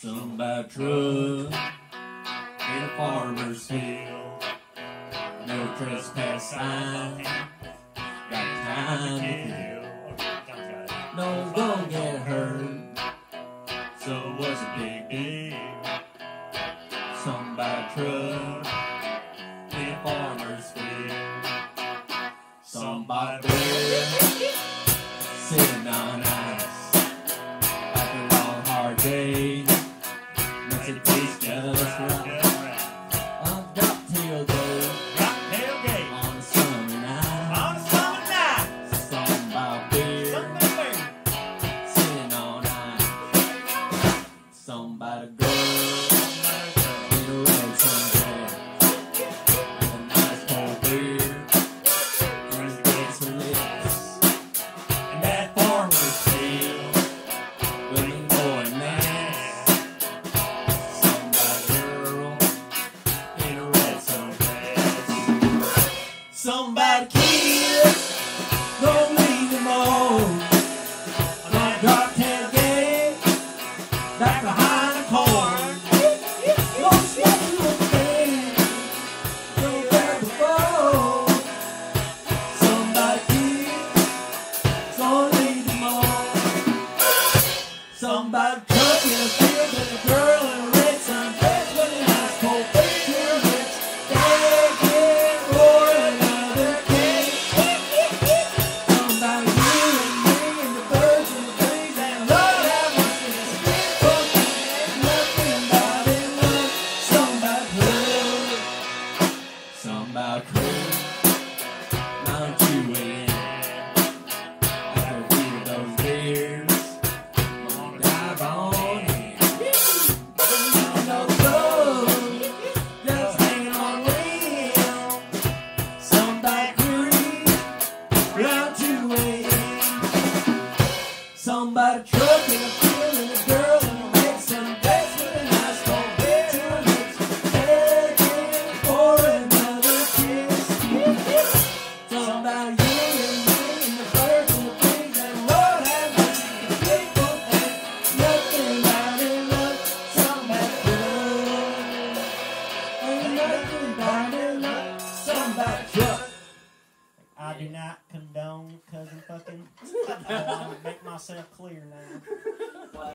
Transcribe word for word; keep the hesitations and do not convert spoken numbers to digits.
Somebody truck in a farmer's field. No trespass sign. Got time to kill. No one's gonna get hurt. So what's a big deal? Somebody truck in a farmer's field. Somebody sitting on ice after a long hard day. Makes it taste just right. On a drop tailgate, Drop tailgate on a summer night. on a summer night. Somebody beer, Something weird. sitting on ice. Somebody girl in a red sundress with a nice cold beer. And it gets her lips. And that farmer's field with a boy nest. Somebody girl in a red sundress. Somebody kid, don't leave them alone. On that dark tailgate, back behind the corn. Don't step to a thing, don't there before. Somebody kid, don't leave them alone. Somebody truck in a field with a girl in a red sundress with a nice cold beer. Begging for another kiss. Somebody you and me and the birds and the trees and Lord have mercy, this book ain't nothing but in love. Somebody cool, somebody cool, not two a m after a few of those beers. Gonna dive on in. Ain't no club, just hanging on real. Somebody creep round two a m Somebody truck in a field and a girl in a red sundress with a nice cold beer to her lips, begging for another kiss. Somebody you and me and the birds and the trees and Lord have mercy, the people ain't nothing but in love. Somebody truck ain't nothing but in love. Somebody truck. I do not condone cousin fucking. I want to make myself clear now.